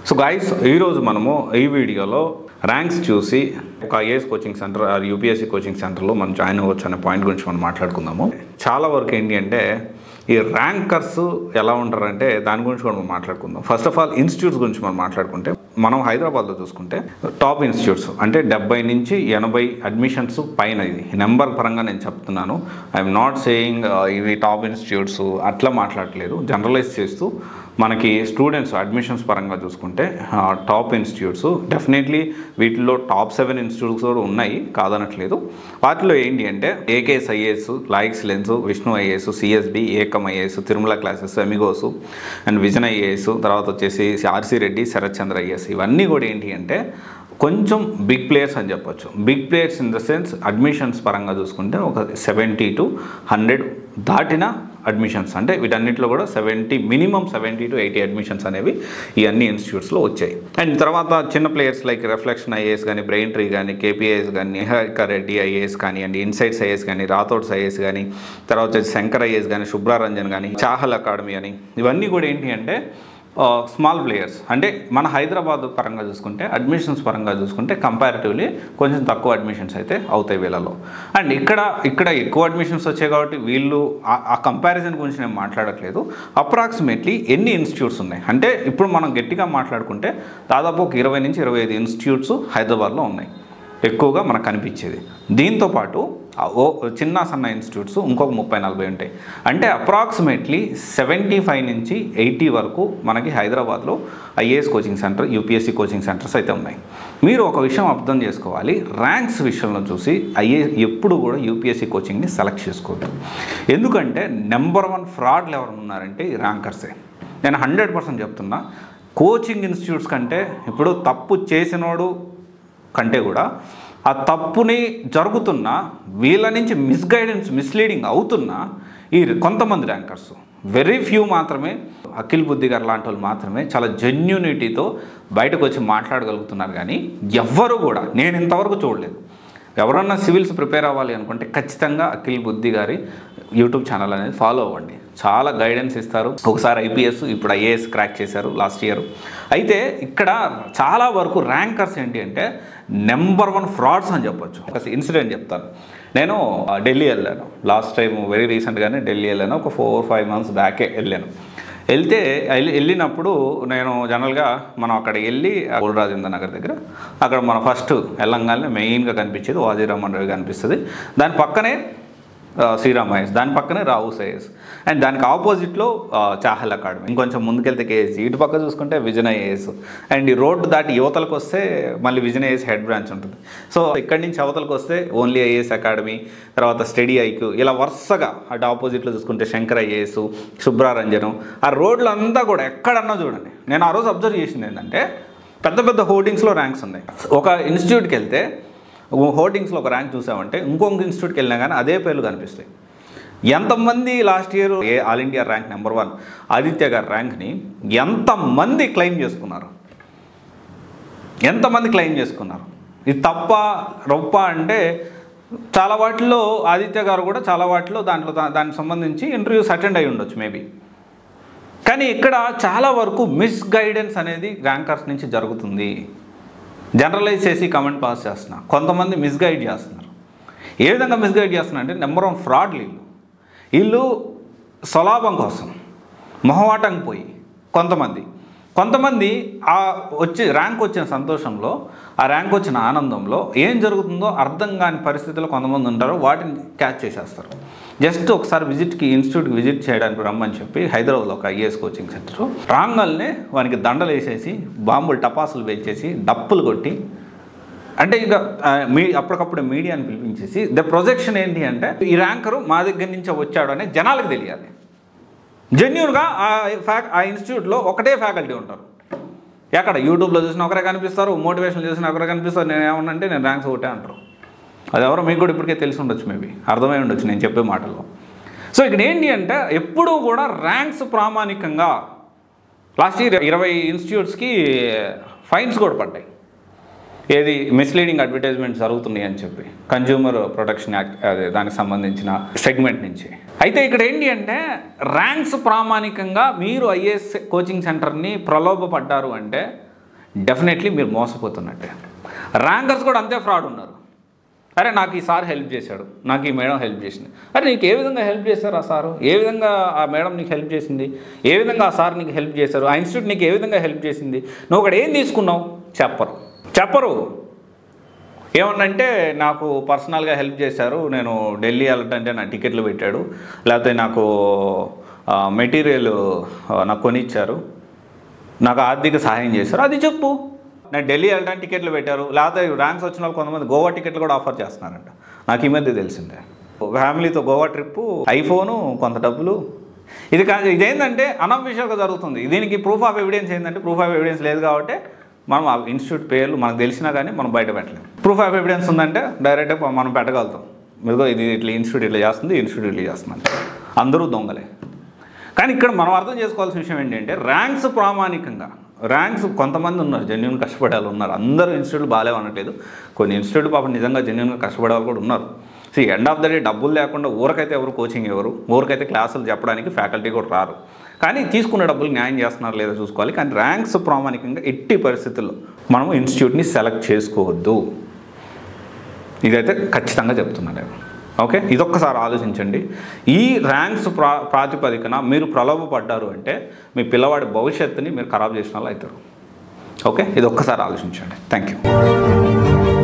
So guys ఈరోజు మనము ఈ వీడియోలో ర్యాంక్స్ చూసి ఒక IAS coaching centre or UPSC coaching సెంటర్లో మనం జాయిన్ అవ్వచ్చు అనే పాయింట్ గురించి మనం మాట్లాడుకుందాము. చాలా వరకు ఏంటి అంటే ఈ ర్యాంకర్స్ ఎలా ఉంటారంటే దాని గురించి కూడా మనం మాట్లాడుకుందాం. ఫస్ట్ ఆఫ్ ఆల్ ఇన్స్టిట్యూట్స్ గురించి మనం మాట్లాడుకుంటే మనం హైదరాబాద్లో చూసుకుంటే టాప్ ఇన్స్టిట్యూట్స్ అంటే 70 నుంచి 80 అడ్మిషన్స్ పైన, ఇది నెంబర్ పరంగా నేను చెప్తున్నాను. ఐఎమ్ నాట్ సేయింగ్ ఇవి టాప్ ఇన్స్టిట్యూట్స్ అట్లా మాట్లాడట్లేదు, జనరలైజ్ చేస్తూ మనకి స్టూడెంట్స్ అడ్మిషన్స్ పరంగా చూసుకుంటే టాప్ ఇన్స్టిట్యూట్స్ డెఫినెట్లీ వీటిలో టాప్ 7 ఇన్స్టిట్యూట్స్ కూడా ఉన్నాయి, కాదనట్లేదు. వాటిలో ఏంటి అంటే ఏకేఎస్ ఐఏఎస్, లాయిక్స్ లెన్స్, Vishnu IAS, CSB, Ekam IAS, Tirumala classes, Amigos and Vision IAS, తర్వాత వచ్చేసి ఆర్సీ రెడ్డి, శరత్ చంద్ర ఐఏఎస్, ఇవన్నీ కూడా ఏంటి అంటే కొంచెం బిగ్ ప్లేయర్స్ అని చెప్పొచ్చు. Big players in the sense admissions పరంగా చూసుకుంటే ఒక 70 to 100 దాటిన అడ్మిషన్స్, అంటే వీటన్నిటిలో కూడా మినిమం 70 to 80 అడ్మిషన్స్ అనేవి ఈ అన్ని ఇన్స్టిట్యూట్స్లో వచ్చాయి. అండ్ తర్వాత చిన్న ప్లేయర్స్ లైక్ రిఫ్లెక్షన్ ఐఏఎస్ కానీ, బ్రెయిన్ ట్రీ కానీ, కేపీఐఎస్ కానీ, నిహారిక రెడ్డి ఐఏఎస్ కానీ, అండ్ ఇన్సైట్స్ ఐఏఎస్ కానీ, రాథోడ్స్ ఐఏఎస్ కానీ, తర్వాత వచ్చేసి శంకర్ ఐఏఎస్ కానీ, శుభ్రారంజన్ కానీ, చాహల్ అకాడమీ అని, ఇవన్నీ కూడా ఏంటి అంటే స్మాల్ ప్లేయర్స్. అంటే మన హైదరాబాద్ పరంగా చూసుకుంటే అడ్మిషన్స్ పరంగా చూసుకుంటే కంపారిటివ్లీ కొంచెం తక్కువ అడ్మిషన్స్ అయితే అవుతాయి వీళ్ళలో. అండ్ ఇక్కడ ఎక్కువ అడ్మిషన్స్ వచ్చాయి కాబట్టి వీళ్ళు ఆ కంపారిజన్ గురించి నేను మాట్లాడట్లేదు. అప్రాక్సిమేట్లీ ఎన్ని ఇన్స్టిట్యూట్స్ ఉన్నాయి అంటే ఇప్పుడు మనం గట్టిగా మాట్లాడుకుంటే దాదాపు ఒక 20 నుంచి 25 ఇన్స్టిట్యూట్స్ హైదరాబాద్లో ఉన్నాయి ఎక్కువగా మనకు కనిపించేది. దీంతోపాటు చిన్న సన్న ఇన్స్టిట్యూట్స్ ఇంకొక 30-40 ఉంటాయి. అంటే అప్రాక్సిమేట్లీ 75 నుంచి 80 వరకు మనకి హైదరాబాద్లో IAS coaching centre, UPSC coaching centres అయితే ఉన్నాయి. మీరు ఒక విషయం అర్థం చేసుకోవాలి, ర్యాంక్స్ విషయంలో చూసి ఎప్పుడు కూడా యూపీఎస్సీ కోచింగ్ని సెలెక్ట్ చేసుకోవద్దు. ఎందుకంటే నెంబర్ 1 ఫ్రాడ్లు ఎవరు ఉన్నారంటే ఈ ర్యాంకర్సే. నేను 100% చెప్తున్నా. కోచింగ్ ఇన్స్టిట్యూట్స్ కంటే ఇప్పుడు తప్పు చేసినోడు కంటే కూడా ఆ తప్పుని జరుగుతున్న వీళ్ళ నుంచి మిస్లీడింగ్ అవుతున్న ఈ కొంతమంది ర్యాంకర్స్, వెరీ ఫ్యూ మాత్రమే, అఖిల్ బుద్ధి గారు లాంటి వాళ్ళు మాత్రమే చాలా జెన్యూనిటీతో బయటకు వచ్చి మాట్లాడగలుగుతున్నారు. కానీ ఎవ్వరు కూడా నేను ఇంతవరకు చూడలేదు. ఎవరన్నా సివిల్స్ ప్రిపేర్ అవ్వాలి అనుకుంటే ఖచ్చితంగా అఖిల్ బుద్ధి గారి యూట్యూబ్ ఛానల్ అనేది ఫాలో అవ్వండి. చాలా గైడెన్స్ ఇస్తారు. ఒకసారి ఐపీఎస్, ఇప్పుడు ఐఏఎస్ క్రాక్ చేశారు లాస్ట్ ఇయర్. అయితే ఇక్కడ చాలా వరకు ర్యాంకర్స్ ఏంటి అంటే నెంబర్ 1 ఫ్రాడ్స్ అని చెప్పొచ్చు. ఒక ఇన్సిడెంట్ చెప్తాను. నేను ఢిల్లీ వెళ్ళాను లాస్ట్ టైం, వెరీ రీసెంట్గానే ఢిల్లీ వెళ్ళాను. ఒక 4-5 months బ్యాకే వెళ్ళినప్పుడు నేను జనరల్గా మనం అక్కడ వెళ్ళి రాజేంద్ర నగర్ దగ్గర అక్కడ మన ఫస్ట్ వెళ్ళంగానే మెయిన్గా కనిపించేది వాజీరామన్ రావు కనిపిస్తుంది. దాని పక్కనే శ్రీరామ్ ఐఎస్, దాని పక్కనే రావుస్ ఐఏఎస్, అండ్ దానికి ఆపోజిట్లో చాహల్ అకాడమీ. ఇంకొంచెం ముందుకెళ్తే కేఎస్సీ, ఇటు పక్క చూసుకుంటే విజన్ ఐఏఎస్, అండ్ ఈ రోడ్డు దాటి యువతలకు వస్తే మళ్ళీ విజన్ ఐఏఎస్ హెడ్ బ్రాంచ్ ఉంటుంది. సో ఇక్కడి నుంచి అవతలకు వస్తే ఓన్లీ ఐఏఎస్ అకాడమీ, తర్వాత స్టడీ ఐక్యూ, ఇలా వరుసగా అటు ఆపోజిట్లో చూసుకుంటే శంకర్ ఐఏఎస్, శుభ్రారంజనం, ఆ రోడ్లు అంతా కూడా ఎక్కడన్నా చూడండి. నేను ఆ రోజు అబ్జర్వ్ చేసింది ఏంటంటే పెద్ద పెద్ద హోర్డింగ్స్లో ర్యాంక్స్ ఉన్నాయి. ఒక ఇన్స్టిట్యూట్కి వెళ్తే హోర్డింగ్స్లో ఒక ర్యాంక్ చూసామంటే ఇంకొక ఇన్స్టిట్యూట్కి వెళ్ళినా కానీ అదే పేర్లు కనిపిస్తాయి. ఎంతమంది last year all India rank number 1 Aditya గారి ర్యాంక్ని ఎంతమంది క్లెయిమ్ చేసుకున్నారు? ఇది తప్ప రొప్ప అంటే చాలా వాటిల్లో ఆదిత్య గారు కూడా చాలా వాటిలో దానికి సంబంధించి ఇంటర్వ్యూస్ అటెండ్ అయ్యి ఉండొచ్చు మేబీ. కానీ ఇక్కడ చాలా వరకు మిస్గైడెన్స్ అనేది ర్యాంకర్స్ నుంచి జరుగుతుంది. జనరలైజ్ చేసి కమెంట్ పాస్ చేస్తున్నా, కొంతమంది మిస్గైడ్ చేస్తున్నారు. ఏ విధంగా మిస్గైడ్ చేస్తున్నారు అంటే నెంబర్ 1 ఫ్రాడ్లు వీళ్ళు స్వలాభం కోసం మొహమాటం పోయి కొంతమంది ఆ ర్యాంక్ వచ్చిన సంతోషంలో, ఆ ర్యాంక్ వచ్చిన ఆనందంలో ఏం జరుగుతుందో అర్థం కాని పరిస్థితుల్లో కొంతమంది ఉంటారు, వాటిని క్యాచ్ చేసేస్తారు. జస్ట్ ఒకసారి ఇన్స్టిట్యూట్కి విజిట్ చేయడానికి రమ్మని చెప్పి హైదరాబాద్లో ఒక ఐఏఎస్ కోచింగ్ సెంటర్ రాంగల్నే వానికి దండలు వేసేసి, బాంబులు టపాసులు వేసేసి, డప్పులు కొట్టి, అంటే ఇంకా అప్పటికప్పుడు మీడియాని పిలిపించేసి ప్రొజెక్షన్ ఏంటి అంటే ఈ ర్యాంకరు మా దగ్గర నుంచే వచ్చాడు అనే జనాలకు తెలియాలి. జెన్యూన్గా ఆ ఇన్స్టిట్యూట్లో ఒకటే ఫ్యాకల్టీ ఉంటారు. ఎక్కడ యూట్యూబ్లో చూసిన ఒకరే కనిపిస్తారు, మోటివేషన్ చూసిన ఒకరే కనిపిస్తారు. నేను ఏమన్నంటే నేను ర్యాంక్స్ ఒకటే అంటారు. అది ఎవరో మీకు కూడా ఇప్పటికే తెలిసి ఉండొచ్చు, మేబీ అర్థమై ఉండొచ్చు నేను చెప్పే మాటల్లో. సో ఇక్కడ ఏంటి అంటే ఎప్పుడూ కూడా ర్యాంక్స్ ప్రామాణికంగా లాస్ట్ ఇయర్ 20 ఇన్స్టిట్యూట్స్కి ఫైన్స్ కూడా పడ్డాయి. ఏది మిస్లీడింగ్ అడ్వర్టైజ్మెంట్ జరుగుతున్నాయి అని చెప్పి కన్జ్యూమర్ ప్రొటెక్షన్ యాక్ట్ అదే దానికి సంబంధించిన సెగ్మెంట్ నుంచి. అయితే ఇక్కడ ఏంటి అంటే ర్యాంక్స్ ప్రామాణికంగా మీరు ఐఏఎస్ కోచింగ్ సెంటర్ని ప్రలోభపడ్డారు అంటే డెఫినెట్లీ మీరు మోసపోతున్నట్టే. ర్యాంకర్స్ కూడా అంతే ఫ్రాడ్ ఉన్నారు. అరే నాకు ఈ సార్ హెల్ప్ చేశాడు, నాకు ఈ మేడం హెల్ప్ చేసింది. అరే నీకు ఏ విధంగా హెల్ప్ చేశారు ఆ సారు, ఏ విధంగా ఆ మేడం నీకు హెల్ప్ చేసింది, ఏ విధంగా ఆ సార్ నీకు హెల్ప్ చేశారు, ఆ ఇన్స్టిట్యూట్ నీకు ఏ విధంగా హెల్ప్ చేసింది, నువ్వు ఒకటి ఏం తీసుకున్నావు చెప్పరు. ఏమన్నంటే నాకు పర్సనల్గా హెల్ప్ చేశారు, నేను ఢిల్లీ వెళ్ళటంటే నా టికెట్లు పెట్టాడు, లేకపోతే నాకు మెటీరియల్ నాకు కొనిచ్చారు, నాకు ఆర్థిక సహాయం చేశారు, అది చెప్పు. నేను ఢిల్లీ వెళ్ళడానికి టికెట్లు పెట్టారు, లేకపోతే ర్యాంక్స్ వచ్చిన వాళ్ళు కొంతమంది గోవా టికెట్లు కూడా ఆఫర్ చేస్తున్నారంట. నాకు ఈ మధ్య తెలిసిందే. ఫ్యామిలీతో గోవా ట్రిప్పు, ఐఫోను, కొంత డబ్బులు. ఇదేంటంటే అనఫిషియల్గా జరుగుతుంది. దీనికి ప్రూఫ్ ఆఫ్ ఎవిడెన్స్ ఏంటంటే, ప్రూఫ్ ఆఫ్ ఎవిడెన్స్ లేదు కాబట్టి మనం ఆ ఇన్స్టిట్యూట్ పేర్లు మనకు తెలిసినా కానీ మనం బయట పెట్టలేము. ప్రూఫ్ ఆఫ్ ఎవిడెన్స్ ఉందంటే డైరెక్ట్గా మనం పెట్టగలుగుతాం. ఇదిగో ఇది ఇట్లా ఇన్స్టిట్యూట్ ఇట్లా చేస్తుంది, ఇన్స్టిట్యూట్ ఇట్లా చేస్తుంది. అందరూ దొంగలే. కానీ ఇక్కడ మనం అర్థం చేసుకోవాల్సిన విషయం ఏంటంటే, ర్యాంక్స్ ప్రామాణికంగా ర్యాంక్స్ కొంతమంది ఉన్నారు, జెన్యున్ కష్టపడే వాళ్ళు ఉన్నారు. అందరూ ఇన్స్టిట్యూట్లు బాగాలేవు అనట్లేదు. కొన్ని ఇన్స్టిట్యూట్ పాపం నిజంగా జెన్యున్గా కష్టపడే వాళ్ళు కూడా ఉన్నారు. So end of the day డబ్బులు లేకుండా ఊరికైతే ఎవరు కోచింగ్ ఎవరు, ఊరికైతే క్లాసులు చెప్పడానికి ఫ్యాకల్టీ కూడా రారు. కానీ తీసుకున్న డబ్బులు న్యాయం చేస్తున్నారు లేదా చూసుకోవాలి. కానీ ర్యాంక్స్ ప్రామాణికంగా ఎట్టి పరిస్థితుల్లో మనం ఇన్స్టిట్యూట్ని సెలెక్ట్ చేసుకోవద్దు. ఇదైతే ఖచ్చితంగా చెప్తున్నాను నేను. ఓకే, ఇదొక్కసారి ఆలోచించండి. ఈ ర్యాంక్స్ ప్రాతిపదికన మీరు ప్రలోభపడ్డారు అంటే మీ పిల్లవాడి భవిష్యత్తుని మీరు ఖరాబ్ చేసిన వాళ్ళు అవుతారు. ఓకే, ఇది ఒక్కసారి ఆలోచించండి. Thank you.